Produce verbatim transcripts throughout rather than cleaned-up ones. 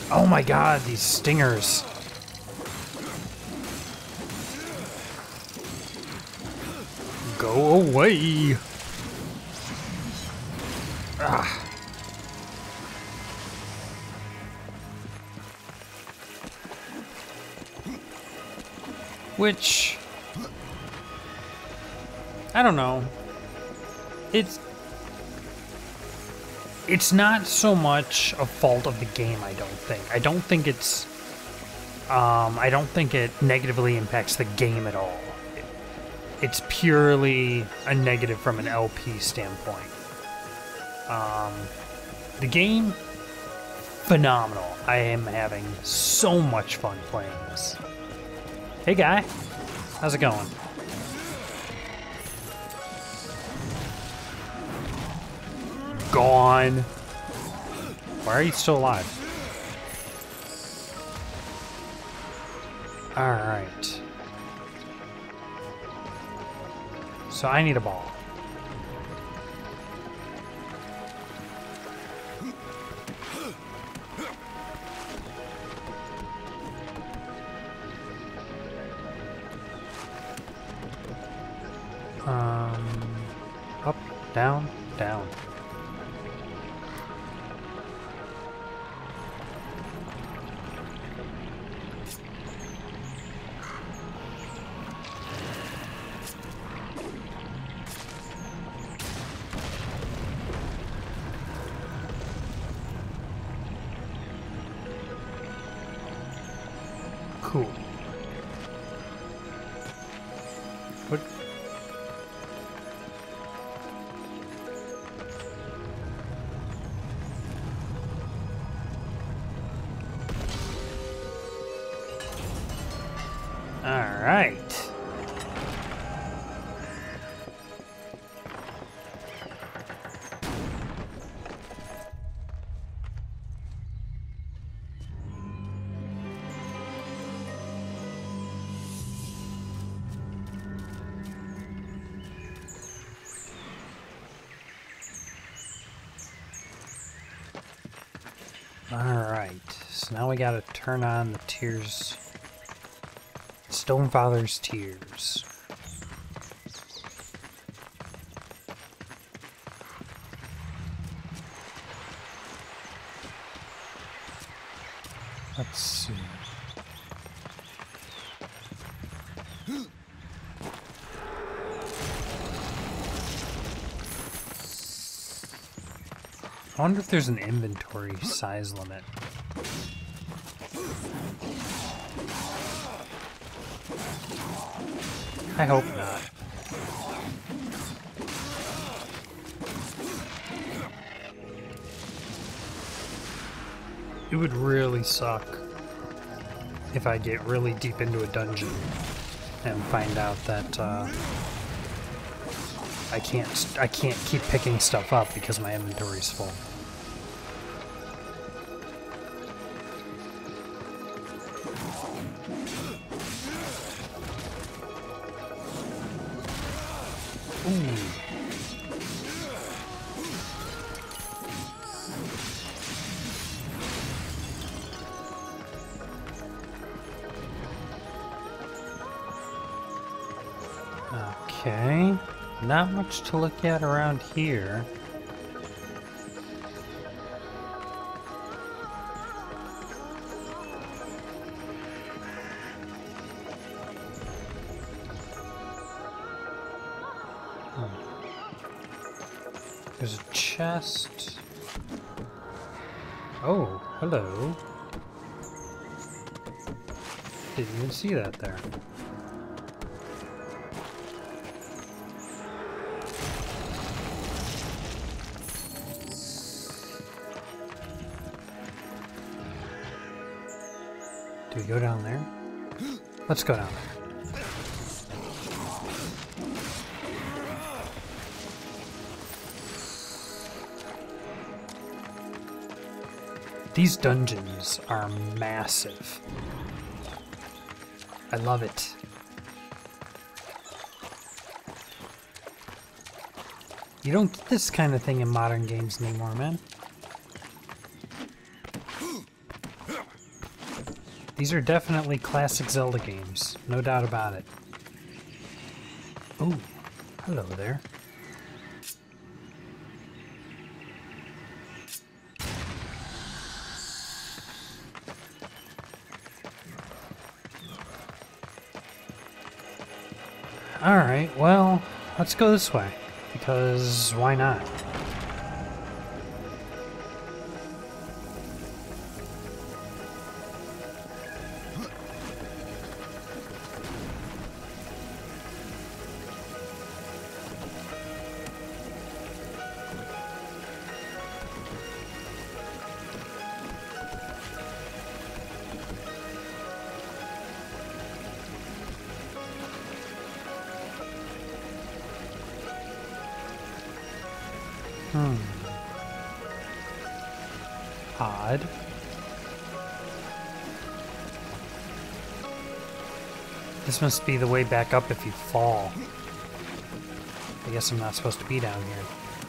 Oh my god, these stingers. Go away. Ah. Which, I don't know. It's it's not so much a fault of the game, I don't think. I don't think it's um I don't think it negatively impacts the game at all. It's purely a negative from an L P standpoint. Um the game, phenomenal. I am having so much fun playing this. Hey guy, how's it going? Gone. Why are you still alive? Alright. So I need a ball. Um, up, down, down. Cool. What? All right. Alright, so now we gotta turn on the Tears... Stonefather's Tears. Let's see... I wonder if there's an inventory size limit. I hope not. It would really suck if I get really deep into a dungeon and find out that uh, I can't I can't keep picking stuff up because my inventory's full. Ooh. Okay. Not much to look at around here. Hmm. There's a chest. Oh, hello. Didn't even see that there. Do we go down there? Let's go down there. These dungeons are massive. I love it. You don't get this kind of thing in modern games anymore, man. These are definitely classic Zelda games, no doubt about it. Oh, hello there. Alright, well, let's go this way, because why not? Hmm. Odd. This must be the way back up if you fall. I guess I'm not supposed to be down here.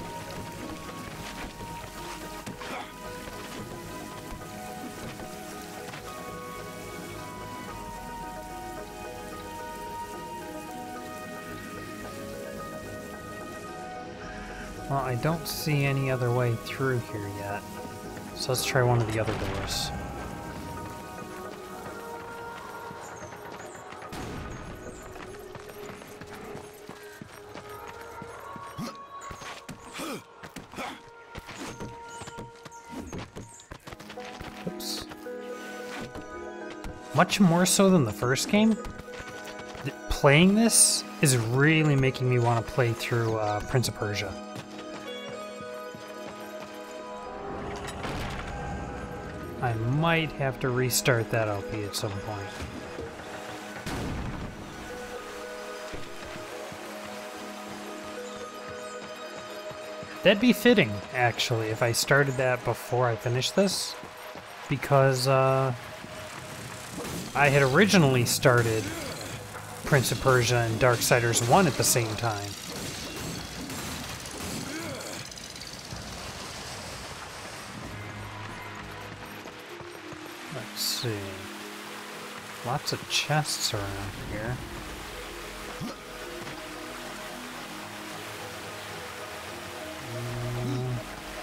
Well, I don't see any other way through here yet. So let's try one of the other doors. Oops. Much more so than the first game, th- playing this is really making me want to play through uh, Prince of Persia. I might have to restart that L P at some point. That'd be fitting, actually, if I started that before I finished this, because uh, I had originally started Prince of Persia and Darksiders one at the same time. Let's see. Lots of chests around here. Um,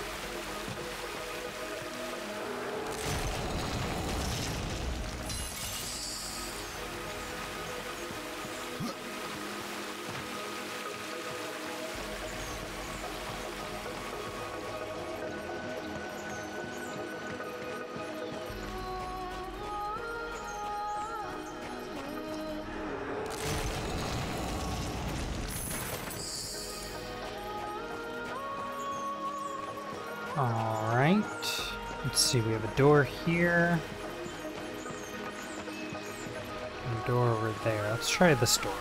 Alright. Let's see, we have a door here. And a door over there. Let's try this door.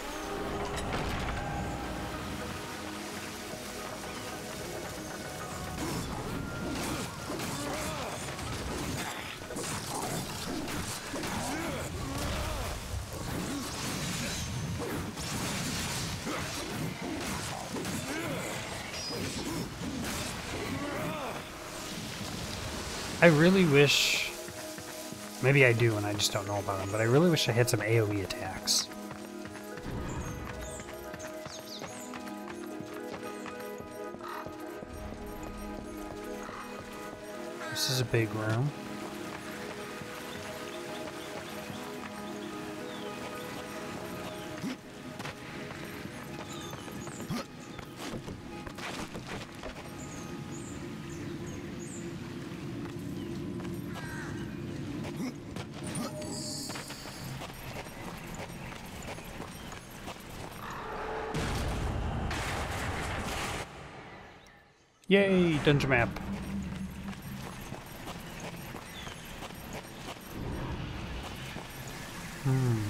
I really wish, maybe I do and I just don't know about them, but I really wish I had some AoE attacks. This is a big room. Yay, dungeon map. Hmm.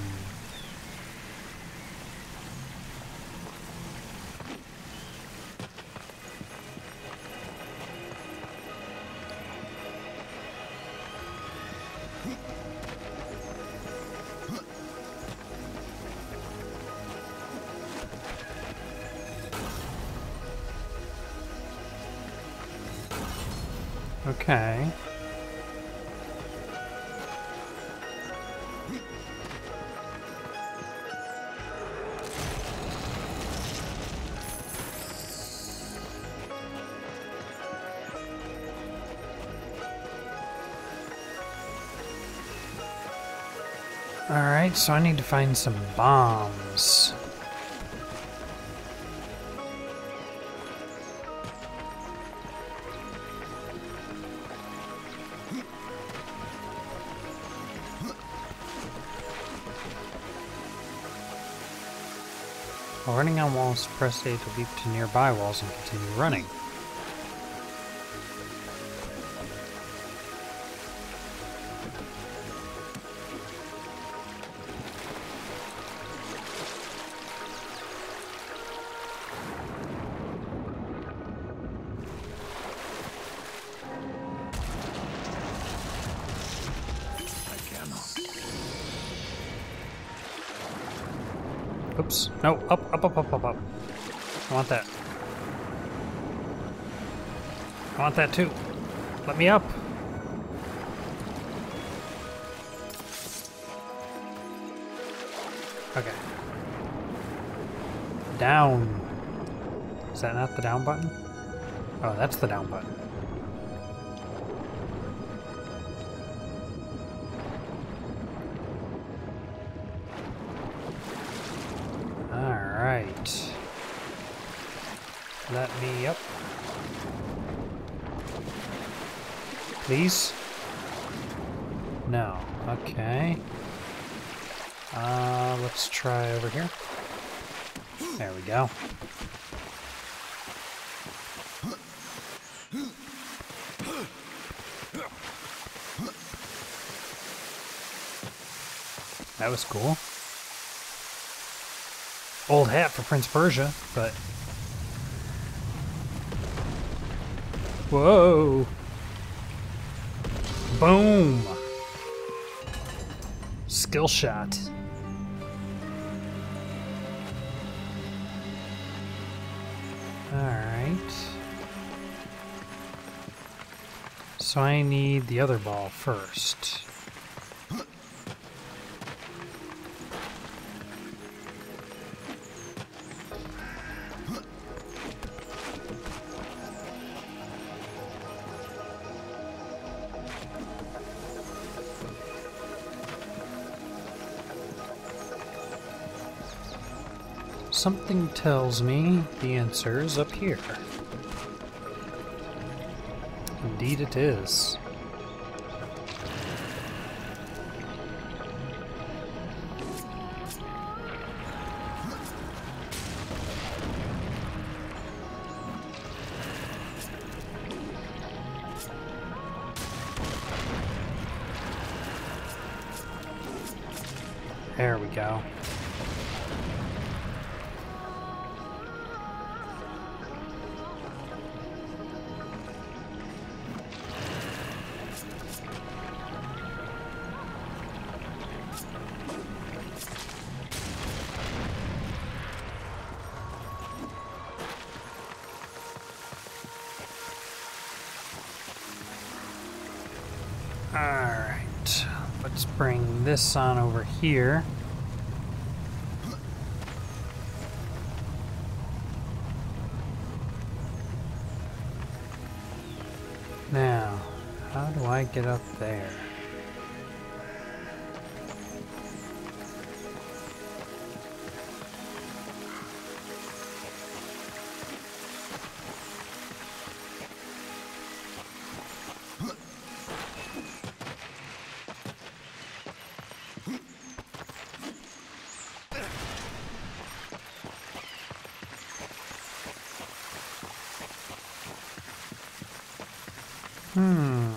Okay. Alright, so I need to find some bombs. While running on walls, press A to leap to nearby walls and continue running. Oops. No, up, up, up, up, up, up. I want that. I want that too. Let me up. Okay. Down. Is that not the down button? Oh, that's the down button. Alright. Let me up. Please? No. Okay. Uh, let's try over here. There we go. That was cool. Old hat for Prince Persia, but... Whoa! Boom! Skill shot. Alright. So I need the other ball first. Something tells me the answer is up here. Indeed it is. There we go. Alright, let's bring this on over here. Now, how do I get up there? Hmm.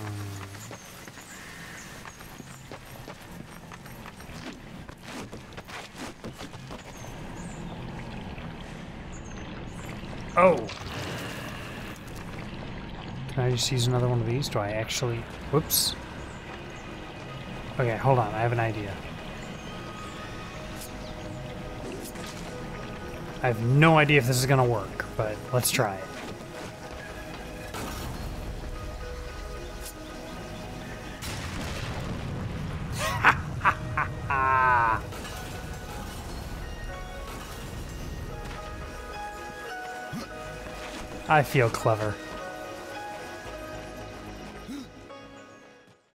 Oh. Can I just use another one of these? Do I actually... Whoops. Okay, hold on. I have an idea. I have no idea if this is going to work, but let's try it. I feel clever.